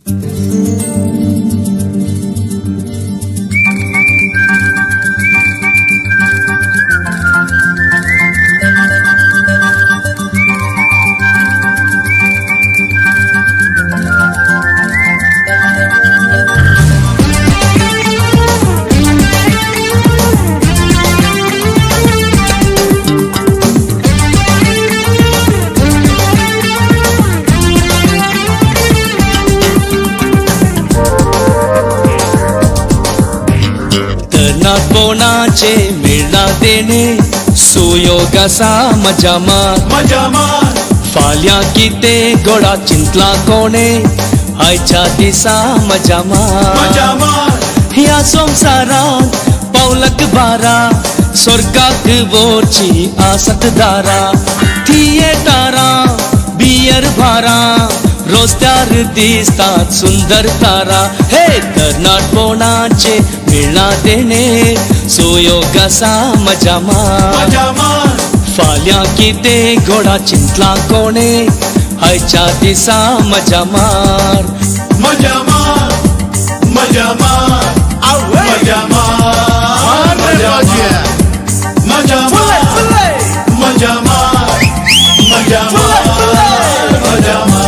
कोणाचे मेळा देणे सुयोगासा मजा मार फाल्या किते गोडा चिंतला कोणे आयच्या दिसा मजा मार ह्या संसारात पावलक बारा स्वर्गाक वोरची आसत दारा थिएटरा बियर भारा रोस्त्यार दिसतात सुंदर तारा हे तरणाटपणाचे मेळा देणे सुयोगासा मजा मार फाल्या किते घोडा चिंतला कोणे आयच्या दिसा मजा मार मजा मार मजा मार मजा मार मजा मार मजा मार मजा मार मजा मार मजा मार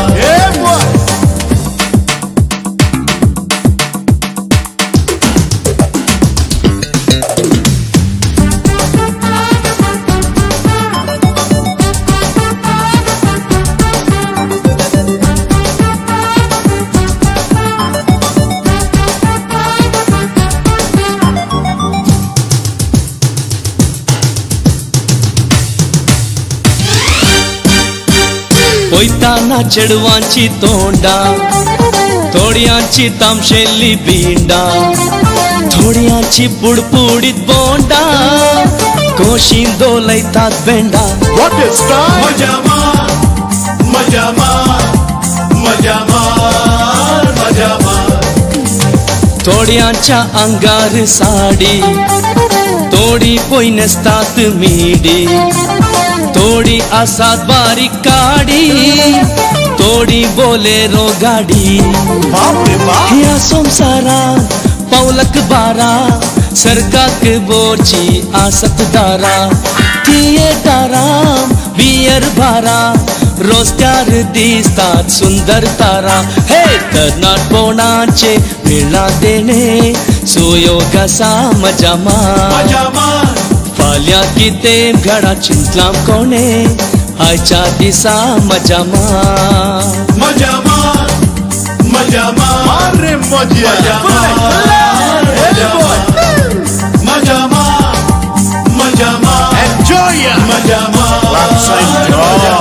पोयताना चेडवांची तोंडा थोड्यांची तामशेल्ली बिंडा थोड्यांची पुडपुडीत बोंडा कोशीन दोलयतात बेंडा मजा मार मजा मार मजा मार मजा मार थोड्यांच्या अंगार साडी थोडी पोय नेसतात मिडी थोडी आसात बारीक काडी थोडी बोलेरो गाडी ह्या संसारात पावलक बारा सर्गाक बोरची आसत दारा थिएटराम बियर भारा रोस्त्यार दिसतात सुंदर तारा हे तरणाटपणाचे मेळा देणे सुयोगासा मजा मार फाल्या किते घडा चिंतला कोणे आयच्या दिसा मजा मार मजा मार मजा मार रे मजा मार मजा मार मजा मार एन्जॉय मजा मार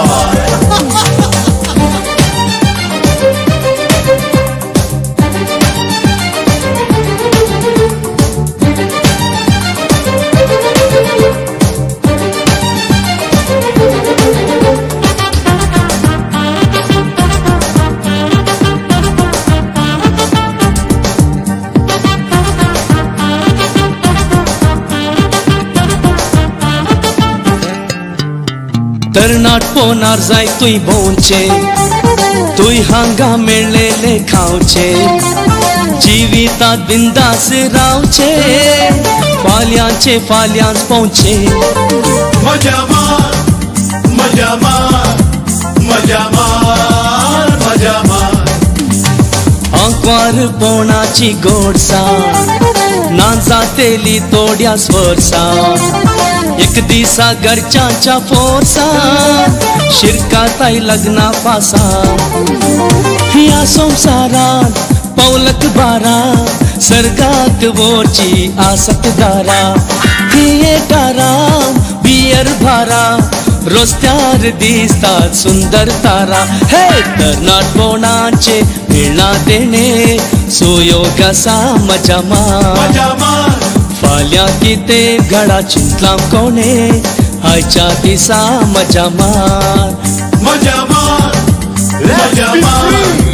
तरणाटपणार जाय तुई भोंचे तुई हांगा मेळलेले खावचे जिवितात बिंदास रावचे फाल्यांचे फाल्यांच पोवचे मजा मार मजा मार मजा मार मजा मार आंकवार पोणाची गोडसा ना जातेली तोड्या स्वर्सा एक दिसा घरच्यांच्या फोर्सा शिरकात आई लग्ना पासा ह्या संसारात पावलक बारा सर्गाक वोरची आसत दारा थिएटराम बियर भारा रोस्त्यार दिसतात सुंदर तारा हे तरणाटपणाचे मेळा देणे सुयोगासा मजा मार फाल्या किते घडा चिंतला कोणे आयच्या दिसा मजा मार मजा मार मजा मार